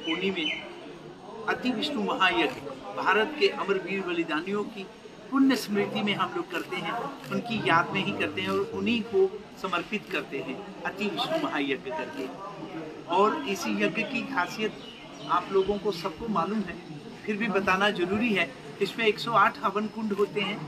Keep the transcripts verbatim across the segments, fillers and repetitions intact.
Pony में अति विष्णु महायज्ञ भारत के अमरवीर बलिदानियों की पुण्य स्मृति में हम लोग करते हैं, उनकी याद में ही करते हैं और उन्हीं को समर्पित करते हैं अति विष्णु महायज्ञ करके। और इसी यज्ञ की खासियत आप लोगों को सबको मालूम है, फिर भी बताना जरूरी है। इसमें एक सौ आठ हवन कुंड होते हैं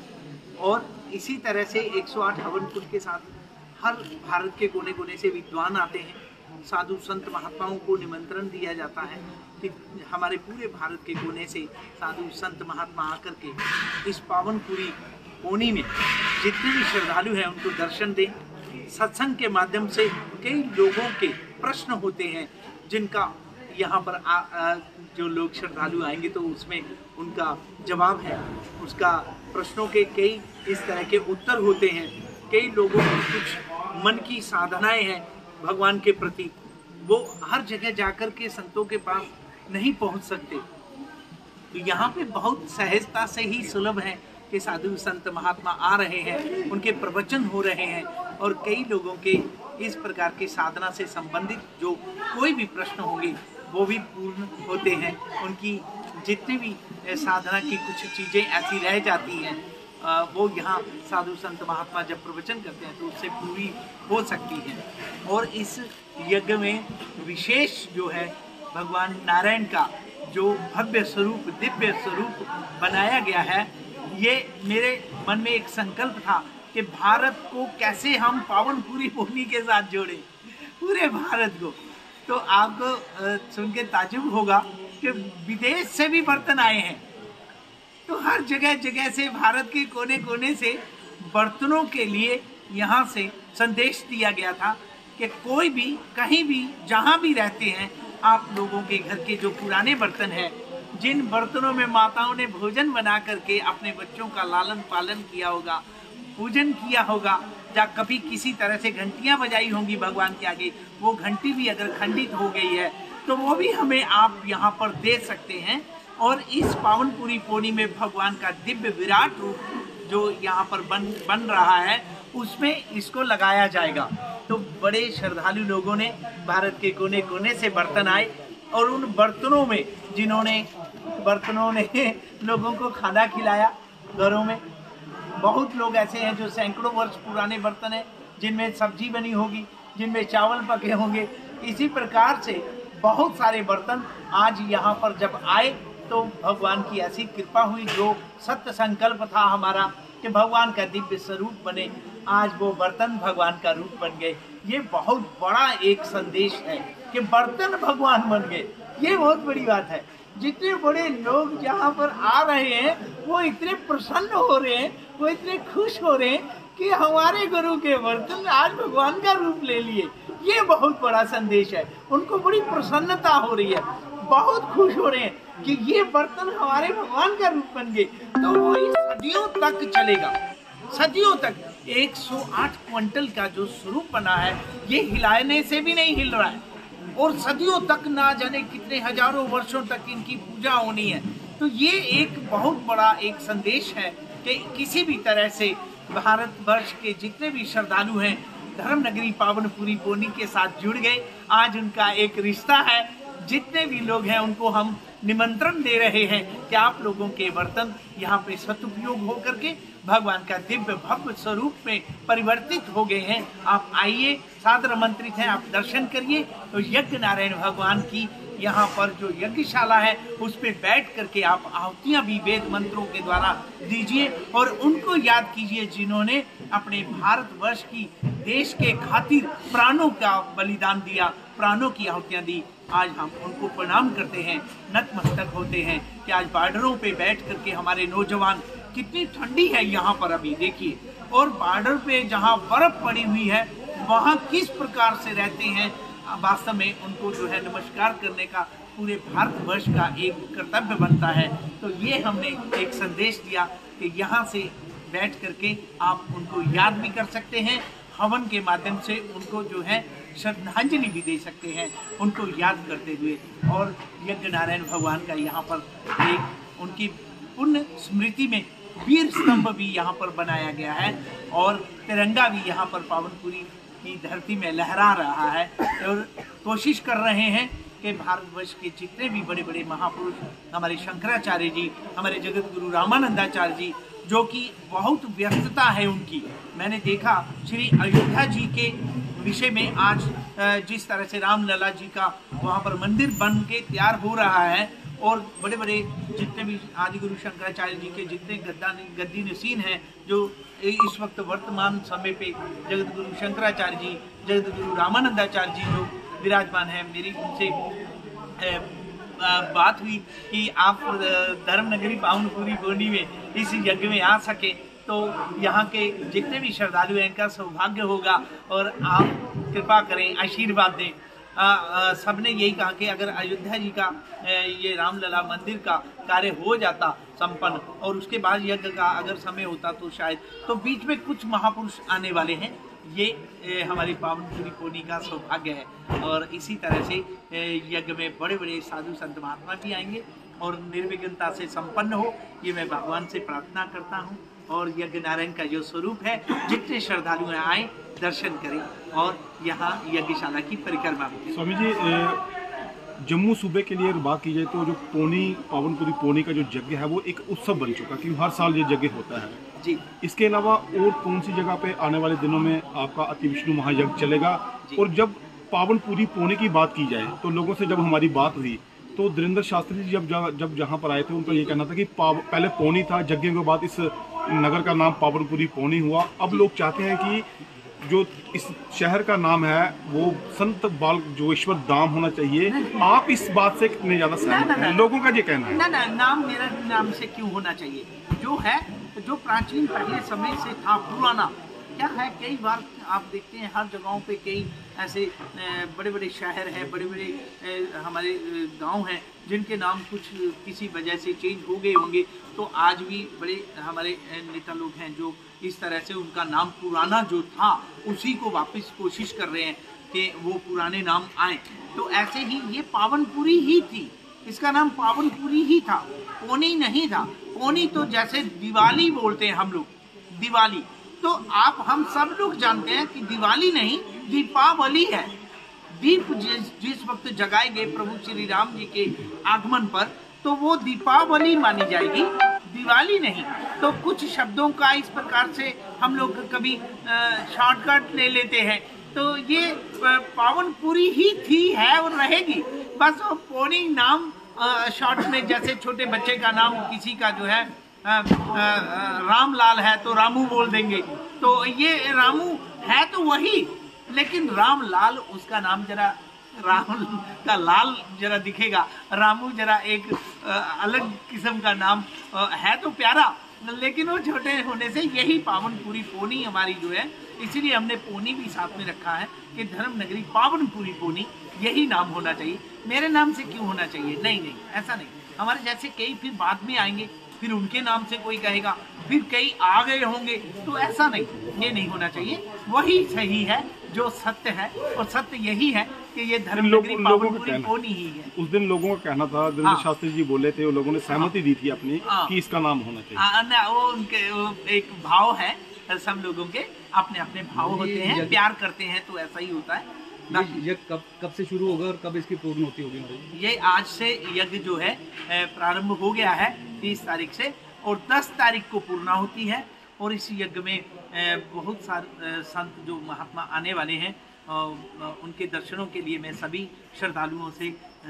और इसी तरह से एक सौ आठ हवन कुंड के साथ हर भारत के कोने कोने से विद्वान आते हैं, साधु संत महात्माओं को निमंत्रण दिया जाता है कि हमारे पूरे भारत के कोने से साधु संत महात्मा आकर के इस पावनपुरी पोनी में जितने भी श्रद्धालु हैं उनको दर्शन दें। सत्संग के माध्यम से कई लोगों के प्रश्न होते हैं जिनका यहाँ पर आ, आ, जो लोग श्रद्धालु आएंगे तो उसमें उनका जवाब है, उसका प्रश्नों के कई इस तरह के उत्तर होते हैं। कई लोगों की कुछ मन की साधनाएं हैं भगवान के प्रति, वो हर जगह जाकर के संतों के पास नहीं पहुंच सकते, तो यहाँ पे बहुत सहजता से ही सुलभ है कि साधु संत महात्मा आ रहे हैं, उनके प्रवचन हो रहे हैं और कई लोगों के इस प्रकार की साधना से संबंधित जो कोई भी प्रश्न होंगे वो भी पूर्ण होते हैं। उनकी जितनी भी साधना की कुछ चीज़ें ऐसी रह जाती हैं वो यहाँ साधु संत महात्मा जब प्रवचन करते हैं तो उससे पूरी हो सकती है। और इस यज्ञ में विशेष जो है भगवान नारायण का जो भव्य स्वरूप, दिव्य स्वरूप बनाया गया है, ये मेरे मन में एक संकल्प था कि भारत को कैसे हम पावनपुरी पोनी के साथ जोड़ें, पूरे भारत को। तो आपको सुन के ताज्जुब होगा कि विदेश से भी बर्तन आए हैं, तो हर जगह जगह से भारत के कोने कोने से बर्तनों के लिए यहाँ से संदेश दिया गया था कि कोई भी कहीं भी जहाँ भी रहते हैं, आप लोगों के घर के जो पुराने बर्तन हैं, जिन बर्तनों में माताओं ने भोजन बना करके अपने बच्चों का लालन पालन किया होगा, पूजन किया होगा, या कभी किसी तरह से घंटियाँ बजाई होंगी भगवान के आगे, वो घंटी भी अगर खंडित हो गई है तो वो भी हमें आप यहाँ पर दे सकते हैं। और इस पावनपुरी पोनी में भगवान का दिव्य विराट रूप जो यहाँ पर बन बन रहा है उसमें इसको लगाया जाएगा। तो बड़े श्रद्धालु लोगों ने भारत के कोने कोने से बर्तन आए और उन बर्तनों में जिन्होंने बर्तनों ने लोगों को खाना खिलाया घरों में। बहुत लोग ऐसे हैं जो सैकड़ों वर्ष पुराने बर्तन हैं, जिनमें सब्जी बनी होगी, जिनमें चावल पके होंगे। इसी प्रकार से बहुत सारे बर्तन आज यहाँ पर जब आए तो भगवान की ऐसी कृपा हुई, जो सत्य संकल्प था हमारा कि भगवान का दिव्य स्वरूप बने, आज वो बर्तन भगवान का रूप बन गए। ये बहुत बड़ा एक संदेश है कि बर्तन भगवान बन गए, ये बहुत बड़ी बात है। जितने बड़े लोग यहाँ पर आ रहे हैं वो इतने प्रसन्न हो रहे हैं, वो इतने खुश हो रहे हैं कि हमारे गुरु के बर्तन आज भगवान का रूप ले लिए। ये बहुत बड़ा संदेश है, उनको बड़ी प्रसन्नता हो रही है, बहुत खुश हो रहे हैं कि ये बर्तन हमारे भगवान का रूप बन गए। तो वो सदियों तक चलेगा, सदियों तक। एक सौ आठ क्विंटल का जो स्वरूप बना है ये हिलाने से भी नहीं हिल रहा है और सदियों तक, ना जाने कितने हजारों वर्षों तक इनकी पूजा होनी है। तो ये एक बहुत बड़ा एक संदेश है कि किसी भी तरह से भारतवर्ष के जितने भी श्रद्धालु हैं धर्म नगरी पावनपुरी पोनी के साथ जुड़ गए। आज उनका एक रिश्ता है, जितने भी लोग हैं उनको हम निमंत्रण दे रहे हैं कि आप लोगों के बर्तन यहाँ पे सदुपयोग हो करके भगवान का दिव्य भव्य स्वरूप में परिवर्तित हो गए हैं। आप आइए, सादर आमंत्रित हैं, आप दर्शन करिए। तो यज्ञ नारायण भगवान की यहाँ पर जो यज्ञशाला है उस पे बैठ करके आप आहुतियाँ भी वेद मंत्रों के द्वारा दीजिए और उनको याद कीजिए जिन्होंने अपने भारतवर्ष की देश के खातिर प्राणों का बलिदान दिया, प्राणों की आहुतियाँ दी। आज हम उनको प्रणाम करते हैं, नतमस्तक होते हैं कि आज बॉर्डरों पे बैठ करके हमारे नौजवान, कितनी ठंडी है यहाँ पर अभी देखिए, और बॉर्डर पे जहाँ बर्फ पड़ी हुई है वहाँ किस प्रकार से रहते हैं। वास्तव में उनको जो है नमस्कार करने का पूरे भारतवर्ष का एक कर्तव्य बनता है। तो ये हमने एक संदेश दिया कि यहाँ से बैठ करके आप उनको याद भी कर सकते हैं, हवन के माध्यम से उनको जो है श्रद्धांजलि भी दे सकते हैं उनको याद करते हुए। और यज्ञ नारायण भगवान का यहाँ पर एक उनकी पुण्य स्मृति में वीर स्तंभ भी यहाँ पर बनाया गया है और तिरंगा भी यहाँ पर पावनपुरी की धरती में लहरा रहा है। और कोशिश कर रहे हैं कि कि भारतवर्ष के जितने भी बड़े बड़े महापुरुष, हमारे शंकराचार्य जी, हमारे जगत गुरु रामानंदाचार्य जी, जो कि बहुत व्यस्तता है उनकी, मैंने देखा श्री अयोध्या जी के विषय में आज जिस तरह से रामलला जी का वहाँ पर मंदिर बन के तैयार हो रहा है, और बड़े बड़े जितने भी आदि गुरु शंकराचार्य जी के जितने गद्दा गद्दी नसीन हैं, जो इस वक्त वर्तमान समय पे जगत गुरु शंकराचार्य जी, जगत गुरु रामानंदाचार्य जी जो विराजमान हैं, मेरी उनसे बात हुई कि आप धर्म नगरी पावनपुरी बोनी में इस यज्ञ में आ सके तो यहाँ के जितने भी श्रद्धालु हैं इनका सौभाग्य होगा और आप कृपा करें, आशीर्वाद दें। सबने यही कहा कि अगर अयोध्या जी का ये रामलला मंदिर का कार्य हो जाता संपन्न और उसके बाद यज्ञ का अगर समय होता तो शायद, तो बीच में कुछ महापुरुष आने वाले हैं, ये हमारी पावनपुरी पोनी का सौभाग्य है। और इसी तरह से यज्ञ में बड़े बड़े साधु संत महात्मा भी आएंगे और निर्विघ्नता से संपन्न हो, ये मैं भगवान से प्रार्थना करता हूँ। और यज्ञ नारायण का जो स्वरूप है, जितने श्रद्धालु आए दर्शन करें और यहाँ यज्ञशाला की परिक्रमा करें। स्वामी जी, जम्मू सूबे के लिए बात की जाए तो जो पोनी पावनपुरी पोनी का जो यज्ञ है वो एक उत्सव बन चुका, क्योंकि हर साल ये यज्ञ होता है जी। इसके अलावा और कौन सी जगह पे आने वाले दिनों में आपका अति विष्णु महायज्ञ चलेगा? और जब पावनपुरी पोनी की बात की जाए तो लोगों से जब हमारी बात हुई तो धीरेन्द्र शास्त्री जी जब जब जहाँ पर आए थे उनका ये कहना था कि पहले पोनी था, यज्ञ के बाद इस नगर का नाम पावनपुरी पोनी हुआ। अब लोग चाहते हैं कि जो इस शहर का नाम है वो संत बाल जोगेश्वर धाम होना चाहिए। आप इस बात से कितने ज्यादा सहमत हैं? लोगों का ये कहना है। ना ना, नाम मेरा नाम से क्यों होना चाहिए? जो है, जो प्राचीन पहले समय से था, पुराना क्या है। कई बार आप देखते हैं हर जगहों पे कई ऐसे बड़े बड़े शहर हैं, बड़े बड़े हमारे गांव हैं जिनके नाम कुछ किसी वजह से चेंज हो गए होंगे, तो आज भी बड़े हमारे नेता लोग हैं जो इस तरह से उनका नाम पुराना जो था उसी को वापस कोशिश कर रहे हैं कि वो पुराने नाम आए। तो ऐसे ही ये पावनपुरी ही थी, इसका नाम पावनपुरी ही था, पोनी नहीं था। पोनी तो जैसे दिवाली बोलते हैं हम लोग, दिवाली तो आप हम सब लोग जानते हैं कि दिवाली नहीं, दीपावली है। दीप जिस जिस वक्त जगाए गए प्रभु श्री राम जी के आगमन पर, तो वो दीपावली मानी जाएगी, दिवाली नहीं। तो कुछ शब्दों का इस प्रकार से हम लोग कभी शॉर्टकट ले लेते हैं, तो ये पावनपुरी ही थी, है और रहेगी। बस वो पोनी नाम शॉर्ट में, जैसे छोटे बच्चे का नाम किसी का जो है आ, आ, रामलाल है तो रामू बोल देंगे, तो ये रामू है तो वही, लेकिन रामलाल उसका नाम जरा राम का लाल जरा दिखेगा, रामू जरा एक आ, अलग किस्म का नाम आ, है तो प्यारा, लेकिन वो छोटे होने से यही पावनपुरी पोनी हमारी जो है, इसीलिए हमने पोनी भी साथ में रखा है कि धर्म नगरी पावनपुरी पोनी यही नाम होना चाहिए। मेरे नाम से क्यों होना चाहिए? नहीं नहीं, ऐसा नहीं। हमारे जैसे कई फिर बाद में आएंगे, फिर उनके नाम से कोई कहेगा, फिर कई आ गए होंगे, तो ऐसा नहीं, ये नहीं होना चाहिए। वही सही है जो सत्य है, और सत्य यही है कि ये धर्म नगरी पावनपुरी पोनी ही है। उस दिन लोगों का कहना था, धीरेन्द्र शास्त्री जी बोले थे, लोगों ने सहमति दी थी अपनी कि इसका नाम होना चाहिए। ना, वो उनके वो एक भाव है, सब लोगों के अपने अपने भाव होते हैं, प्यार करते हैं तो ऐसा ही होता है। ये कब कब से शुरू होगा और कब इसकी पूर्णति होगी? ये आज से यज्ञ जो है प्रारंभ हो गया है तीस तारीख से, और दस तारीख को पूर्णाहुति है। और इस यज्ञ में बहुत सारे संत जो महात्मा आने वाले हैं, उनके दर्शनों के लिए मैं सभी श्रद्धालुओं से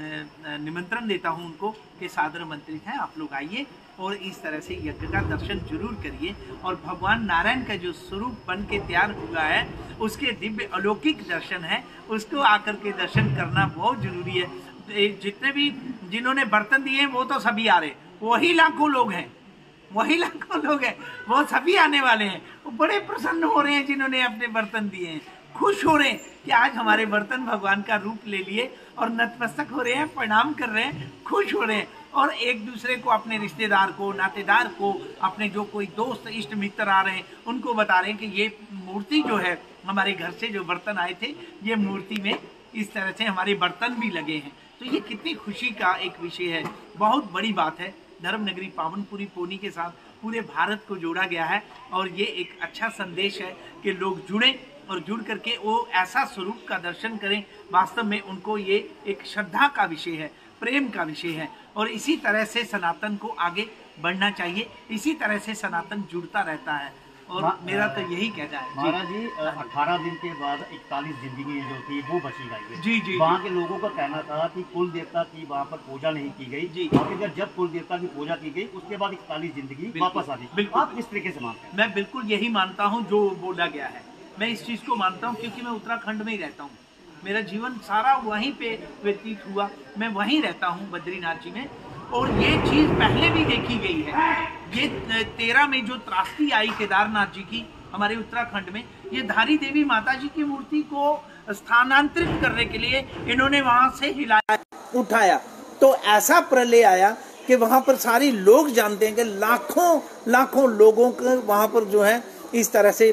निमंत्रण देता हूं उनको कि सादर आमंत्रित हैं, आप लोग आइए और इस तरह से यज्ञ का दर्शन जरूर करिए। और भगवान नारायण का जो स्वरूप बन के तैयार हुआ है, उसके दिव्य अलौकिक दर्शन है, उसको आकर के दर्शन करना बहुत जरूरी है। जितने भी जिन्होंने बर्तन दिए हैं वो तो सभी आ रहे, वही लाखों लोग हैं, वही लाखों लोग हैं, वो सभी आने वाले हैं। वो बड़े प्रसन्न हो रहे हैं जिन्होंने अपने बर्तन दिए हैं, खुश हो रहे हैं कि आज हमारे बर्तन भगवान का रूप ले लिए, और नतमस्तक हो रहे हैं, प्रणाम कर रहे हैं, खुश हो रहे हैं। और एक दूसरे को, अपने रिश्तेदार को, नातेदार को, अपने जो कोई दोस्त इष्ट मित्र आ रहे हैं, उनको बता रहे हैं कि ये मूर्ति जो है, हमारे घर से जो बर्तन आए थे, ये मूर्ति में इस तरह से हमारे बर्तन भी लगे हैं। तो ये कितनी खुशी का एक विषय है, बहुत बड़ी बात है। धर्म नगरी पावनपुरी पोनी के साथ पूरे भारत को जोड़ा गया है, और ये एक अच्छा संदेश है कि लोग जुड़ें और जुड़ करके वो ऐसा स्वरूप का दर्शन करें, वास्तव में उनको ये एक श्रद्धा का विषय है, प्रेम का विषय है। और इसी तरह से सनातन को आगे बढ़ना चाहिए, इसी तरह से सनातन जुड़ता रहता है। और मेरा तो यही कहना है महाराज जी, अठारह दिन के बाद इकतालीस जिंदगी जो थी वो बची गई। जी जी वहाँ के लोगों का कहना था कि कुल देवता की वहाँ पर पूजा नहीं की गई जी, जब जब कुल देवता की पूजा की गई उसके बाद इकतालीस जिंदगी वापस आ गई। आप किस तरीके से मानते हैं? मैं बिल्कुल यही मानता हूँ जो बोला गया है, मैं इस चीज़ को मानता हूँ, क्योंकि मैं उत्तराखंड में ही रहता हूँ, मेरा जीवन सारा वहीं पे व्यतीत हुआ, मैं वहीं रहता हूँ बद्रीनाथ जी में। और ये चीज़ पहले भी देखी गई है। ये तेरह में जो त्रासदी आई केदारनाथ जी की हमारे उत्तराखंड में, ये धारी देवी माता जी की मूर्ति को स्थानांतरित करने के लिए इन्होंने वहाँ से हिलाया उठाया, तो ऐसा प्रलय आया कि वहाँ पर सारे लोग जानते हैं कि लाखों लाखों लोगों को वहाँ पर जो है इस तरह से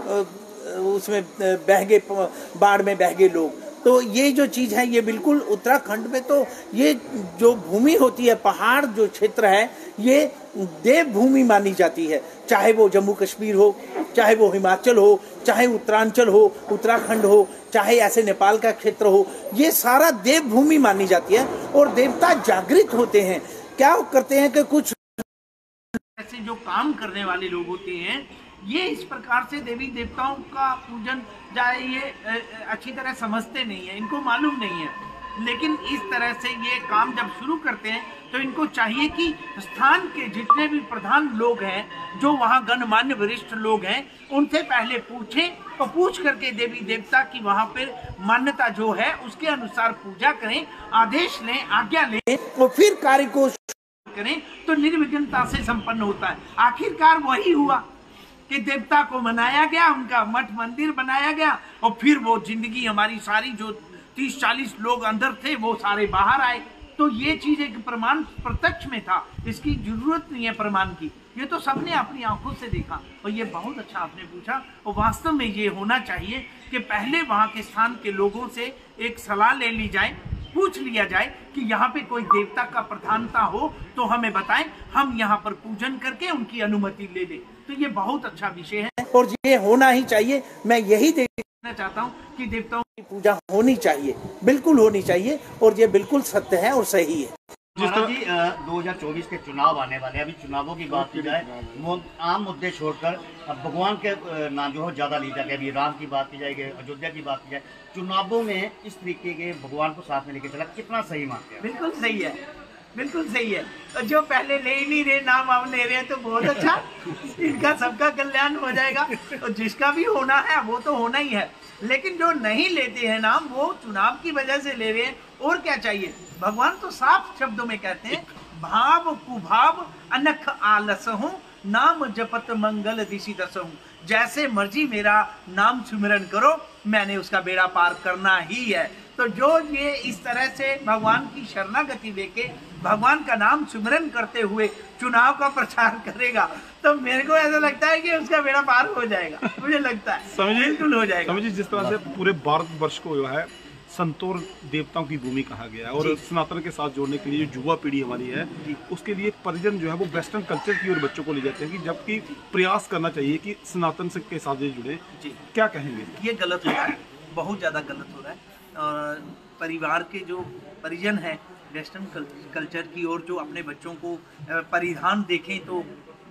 उसमें बह गए, बाढ़ में बह गए लोग। तो ये जो चीज़ है ये बिल्कुल उत्तराखंड में, तो ये जो भूमि होती है, पहाड़ जो क्षेत्र है, ये देवभूमि मानी जाती है। चाहे वो जम्मू कश्मीर हो, चाहे वो हिमाचल हो, चाहे उत्तरांचल हो, उत्तराखंड हो, चाहे ऐसे नेपाल का क्षेत्र हो, ये सारा देवभूमि मानी जाती है। और देवता जागृत होते हैं, क्या करते हैं कि कुछ ऐसे जो काम करने वाले लोग होते हैं, ये इस प्रकार से देवी देवताओं का पूजन जाए ये अच्छी तरह समझते नहीं है, इनको मालूम नहीं है। लेकिन इस तरह से ये काम जब शुरू करते हैं तो इनको चाहिए कि स्थान के जितने भी प्रधान लोग हैं, जो वहाँ गणमान्य वरिष्ठ लोग हैं, उनसे पहले पूछें और पूछ करके देवी देवता की वहाँ पर मान्यता जो है उसके अनुसार पूजा करें, आदेश लें, आज्ञा लें और फिर कार्य को करें, तो निर्विघ्नता से संपन्न होता है। आखिरकार वही हुआ कि देवता को मनाया गया, उनका मठ मंदिर बनाया गया, और फिर वो जिंदगी हमारी सारी जो तीस चालीस लोग अंदर थे वो सारे बाहर आए। तो ये चीज एक प्रमाण प्रत्यक्ष में था, इसकी जरूरत नहीं है प्रमाण की, ये तो सबने अपनी आंखों से देखा। और ये बहुत अच्छा आपने पूछा, और वास्तव में ये होना चाहिए कि पहले वहाँ के स्थान के लोगों से एक सलाह ले ली जाए, पूछ लिया जाए कि यहाँ पे कोई देवता का प्रधानता हो तो हमें बताएं, हम यहाँ पर पूजन करके उनकी अनुमति ले लें। तो ये बहुत अच्छा विषय है और ये होना ही चाहिए। मैं यही देखना चाहता हूँ कि देवताओं की पूजा होनी चाहिए, बिल्कुल होनी चाहिए, और ये बिल्कुल सत्य है और सही है। महाराज जी, दो हज़ार चौबीस के चुनाव आने वाले हैं, अभी चुनावों की बात की जाए, आम मुद्दे छोड़कर अब भगवान के नाम जो है ज्यादा ली जाए, अभी राम की बात की जाएगी, अयोध्या की बात की जाए, चुनावों में इस तरीके के भगवान को साथ में लेके चला, कितना सही मानते हैं? बिल्कुल सही है, बिल्कुल सही है। और जो पहले ले ही नहीं रहे, नाम आप ले रहे हैं, तो बहुत अच्छा, इनका सबका कल्याण हो जाएगा। और जिसका भी होना है वो तो होना ही है, लेकिन जो नहीं लेते हैं नाम, वो चुनाव की वजह से ले रहे हैं। और क्या चाहिए? भगवान तो साफ शब्दों में कहते हैं, भाव कुभाव अनख आलस हूँ, नाम जपत मंगल दिशि दस हूँ। जैसे मर्जी मेरा नाम सिमरन करो, मैंने उसका बेड़ा पार करना ही है। तो जो ये इस तरह से भगवान की शरणागति लेके भगवान का नाम सिमरन करते हुए चुनाव का प्रचार करेगा, तो मेरे को ऐसा लगता है कि उसका बेड़ा पार हो जाएगा। मुझे लगता है समझिए, बिल्कुल हो जाएगा। समझिए, जिस तरह से पूरे भारतवर्ष को जो है संतोर देवताओं की भूमि कहा गया है, और सनातन के साथ जोड़ने के लिए जो युवा पीढ़ी हमारी है, उसके लिए परिजन जो है वो वेस्टर्न कल्चर की ओर बच्चों को ले जाते हैं, कि जबकि प्रयास करना चाहिए कि सनातन से के साथ जुड़े। जी, क्या कहेंगे? ये गलत हो रहा है, बहुत ज़्यादा गलत हो रहा है। और परिवार के जो परिजन हैं वेस्टर्न कल्चर की ओर जो अपने बच्चों को परिधान देखें, तो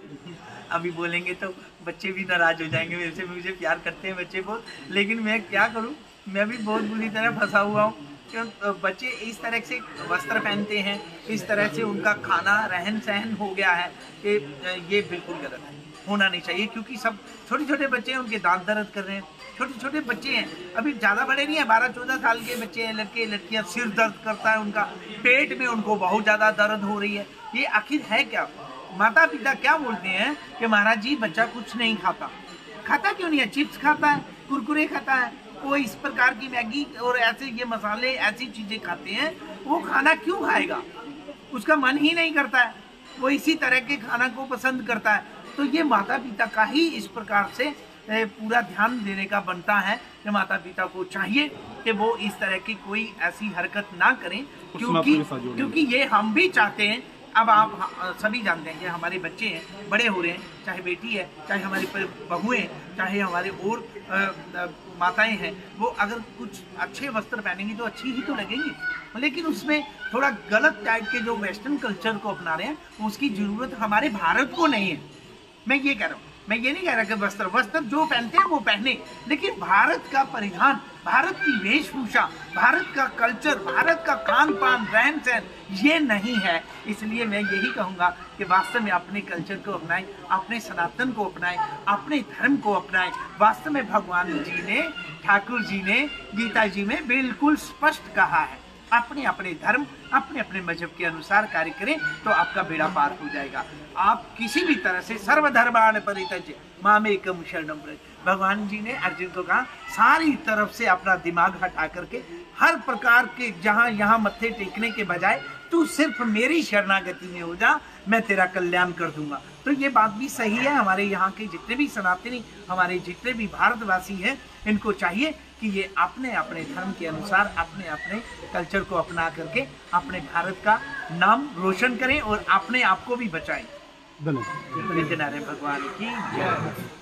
अभी बोलेंगे तो बच्चे भी नाराज हो जाएंगे मेरे से, मुझे प्यार करते हैं बच्चे बहुत, लेकिन मैं क्या करूं, मैं भी बहुत बुरी तरह फंसा हुआ हूं। क्यों बच्चे इस तरह से वस्त्र पहनते हैं, इस तरह से उनका खाना रहन सहन हो गया है कि ये बिल्कुल गलत है, होना नहीं चाहिए। क्योंकि सब छोटे छोटे बच्चे हैं, उनके दांत दर्द कर रहे हैं, छोटे छोटे बच्चे हैं, अभी ज़्यादा बड़े नहीं है, बारह चौदह साल के बच्चे हैं, लड़के लड़कियां, सिर दर्द करता है उनका, पेट में उनको बहुत ज़्यादा दर्द हो रही है। ये आखिर है क्या? माता पिता क्या बोलते हैं कि महाराज जी बच्चा कुछ नहीं खाता, खाता क्यों नहीं है? चिप्स खाता है, कुरकुरे खाता है, वो इस प्रकार की मैगी और ऐसे ये मसाले ऐसी चीज़ें खाते हैं, वो खाना क्यों खाएगा? उसका मन ही नहीं करता है, वो इसी तरह के खाना को पसंद करता है। तो ये माता पिता का ही इस प्रकार से पूरा ध्यान देने का बनता है कि माता पिता को चाहिए कि वो इस तरह की कोई ऐसी हरकत ना करें, क्योंकि क्योंकि ये हम भी चाहते हैं। अब आप सभी जानते हैं कि हमारे बच्चे हैं, बड़े हो रहे हैं, चाहे बेटी है, चाहे हमारी बहुएं, चाहे हमारे और माताएं हैं वो अगर कुछ अच्छे वस्त्र पहनेंगी तो अच्छी ही तो लगेंगी, लेकिन उसमें थोड़ा गलत टाइप के जो वेस्टर्न कल्चर को अपना रहे हैं उसकी जरूरत हमारे भारत को नहीं है। मैं ये कह रहा हूँ, मैं ये नहीं कह रहा कि वस्त्र वस्त्र जो पहनते हैं वो पहने, लेकिन भारत का परिधान, भारत की वेशभूषा, भारत का कल्चर, भारत का खान पान, रहन सहन ये नहीं है। इसलिए मैं यही कहूँगा कि वास्तव में अपने कल्चर को अपनाएं, अपने सनातन को अपनाएं, अपने धर्म को अपनाएं। वास्तव में भगवान जी ने, ठाकुर जी ने गीता जी में बिल्कुल स्पष्ट कहा है, अपने अपने धर्म, अपने अपने मजहब के अनुसार कार्य करें तो आपका बेड़ा पार हो जाएगा। आप किसी भी तरह से सर्वधर्मान् परित्यज्य मामेकं शरणं व्रज, भगवान जी ने अर्जुन को कहा सारी तरफ से अपना दिमाग हटा करके हर प्रकार के जहाँ यहाँ मत्थे टेकने के बजाय तू सिर्फ मेरी शरणागति में हो जा, मैं तेरा कल्याण कर दूंगा। तो ये बात भी सही है। हमारे यहाँ के जितने भी सनातनी, हमारे जितने भी भारतवासी हैं, इनको चाहिए कि ये अपने अपने धर्म के अनुसार अपने अपने कल्चर को अपना करके अपने भारत का नाम रोशन करें और अपने आप को भी बचाएं। धन्यवाद। नित्य नारायण भगवान की जय।